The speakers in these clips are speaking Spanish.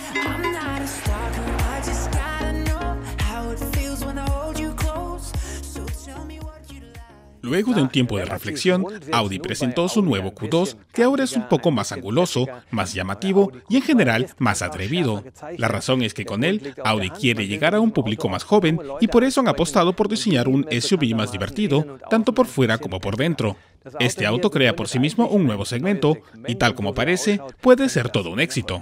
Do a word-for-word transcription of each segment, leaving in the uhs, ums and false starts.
Luego de un tiempo de reflexión, Audi presentó su nuevo Q dos, que ahora es un poco más anguloso, más llamativo y en general más atrevido. La razón es que con él, Audi quiere llegar a un público más joven y por eso han apostado por diseñar un S U V más divertido, tanto por fuera como por dentro. Este auto crea por sí mismo un nuevo segmento y, tal como parece, puede ser todo un éxito.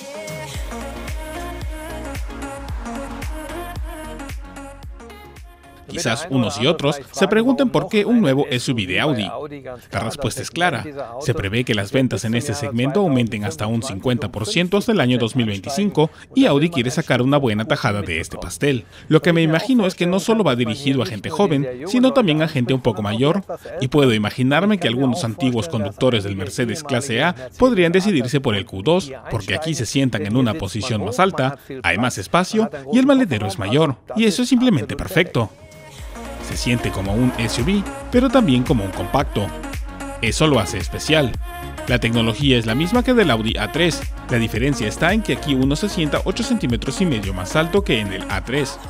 Quizás unos y otros se pregunten por qué un nuevo S U V de Audi. La respuesta es clara. Se prevé que las ventas en este segmento aumenten hasta un cincuenta por ciento hasta el año dos mil veinticinco y Audi quiere sacar una buena tajada de este pastel. Lo que me imagino es que no solo va dirigido a gente joven, sino también a gente un poco mayor, y puedo imaginarme que algunos antiguos conductores del Mercedes Clase A podrían decidirse por el Q dos, porque aquí se sientan en una posición más alta, hay más espacio y el maletero es mayor, y eso es simplemente perfecto. Se siente como un S U V, pero también como un compacto. Eso lo hace especial. La tecnología es la misma que del Audi A tres. La diferencia está en que aquí uno se sienta ocho centímetros y medio más alto que en el A tres.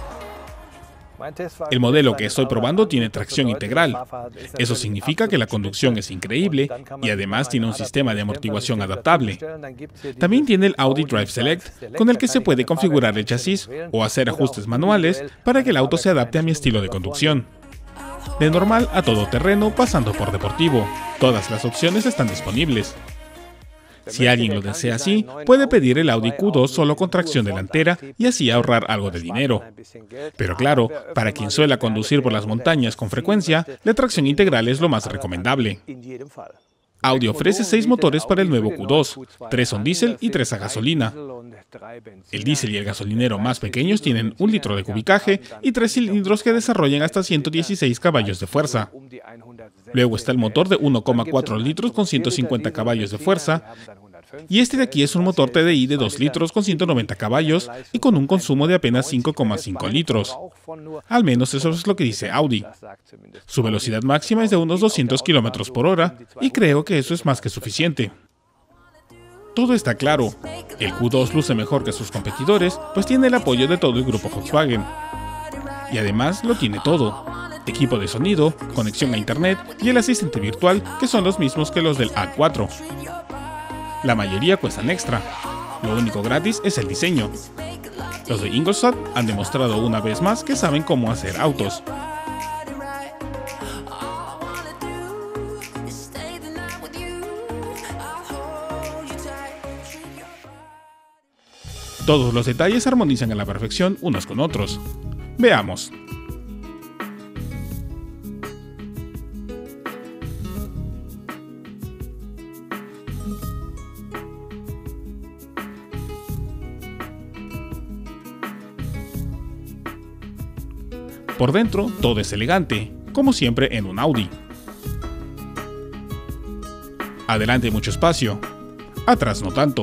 El modelo que estoy probando tiene tracción integral. Eso significa que la conducción es increíble y además tiene un sistema de amortiguación adaptable. También tiene el Audi Drive Select, con el que se puede configurar el chasis o hacer ajustes manuales para que el auto se adapte a mi estilo de conducción. De normal a todoterreno pasando por deportivo, todas las opciones están disponibles. Si alguien lo desea así, puede pedir el Audi Q dos solo con tracción delantera y así ahorrar algo de dinero. Pero claro, para quien suele conducir por las montañas con frecuencia, la tracción integral es lo más recomendable. Audi ofrece seis motores para el nuevo Q dos, tres son diésel y tres a gasolina. El diésel y el gasolinero más pequeños tienen un litro de cubicaje y tres cilindros que desarrollan hasta ciento dieciséis caballos de fuerza. Luego está el motor de uno coma cuatro litros con ciento cincuenta caballos de fuerza, y este de aquí es un motor T D I de dos litros con ciento noventa caballos y con un consumo de apenas cinco coma cinco litros. Al menos eso es lo que dice Audi. Su velocidad máxima es de unos doscientos kilómetros por hora y creo que eso es más que suficiente. Todo está claro. El Q dos luce mejor que sus competidores, pues tiene el apoyo de todo el grupo Volkswagen. Y además lo tiene todo. Equipo de sonido, conexión a internet y el asistente virtual, que son los mismos que los del A cuatro. La mayoría cuestan extra. Lo único gratis es el diseño. Los de Ingolstadt han demostrado una vez más que saben cómo hacer autos. Todos los detalles armonizan a la perfección unos con otros. Veamos. Por dentro, todo es elegante, como siempre en un Audi. Adelante hay mucho espacio, atrás no tanto.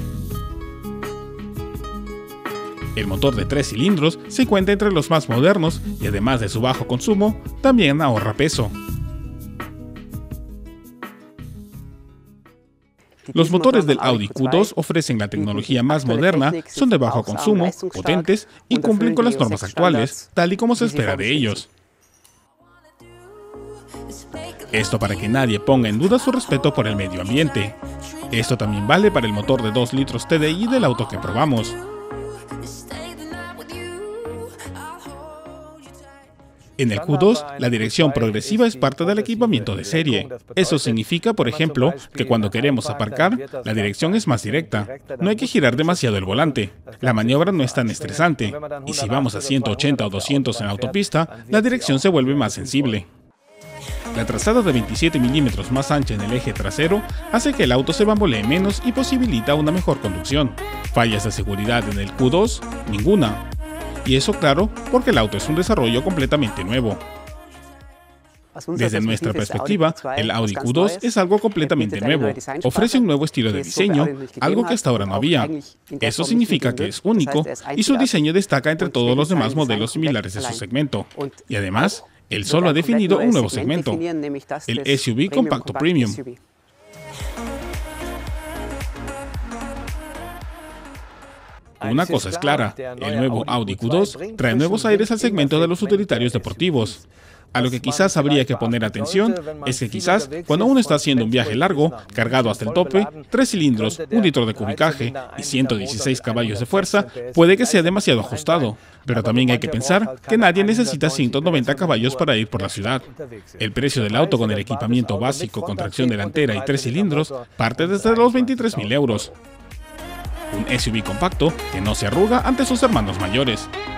El motor de tres cilindros se encuentra entre los más modernos y además de su bajo consumo, también ahorra peso. Los motores del Audi Q dos ofrecen la tecnología más moderna, son de bajo consumo, potentes y cumplen con las normas actuales, tal y como se espera de ellos. Esto para que nadie ponga en duda su respeto por el medio ambiente. Esto también vale para el motor de dos litros T D I del auto que probamos. En el Q dos, la dirección progresiva es parte del equipamiento de serie. Eso significa, por ejemplo, que cuando queremos aparcar, la dirección es más directa. No hay que girar demasiado el volante. La maniobra no es tan estresante. Y si vamos a ciento ochenta o doscientos en la autopista, la dirección se vuelve más sensible. La trazada de veintisiete milímetros más ancha en el eje trasero hace que el auto se bambolee menos y posibilita una mejor conducción. Fallas de seguridad en el Q dos, ninguna. Y eso claro, porque el auto es un desarrollo completamente nuevo. Desde nuestra perspectiva, el Audi Q dos es algo completamente nuevo. Ofrece un nuevo estilo de diseño, algo que hasta ahora no había. Eso significa que es único y su diseño destaca entre todos los demás modelos similares de su segmento. Y además, él solo ha definido un nuevo segmento, el S U V compacto premium. Una cosa es clara, el nuevo Audi Q dos trae nuevos aires al segmento de los utilitarios deportivos. A lo que quizás habría que poner atención es que quizás cuando uno está haciendo un viaje largo, cargado hasta el tope, tres cilindros, un litro de cubicaje y ciento dieciséis caballos de fuerza, puede que sea demasiado ajustado. Pero también hay que pensar que nadie necesita ciento noventa caballos para ir por la ciudad. El precio del auto con el equipamiento básico con tracción delantera y tres cilindros parte desde los veintitrés mil euros. Un S U V compacto que no se arruga ante sus hermanos mayores.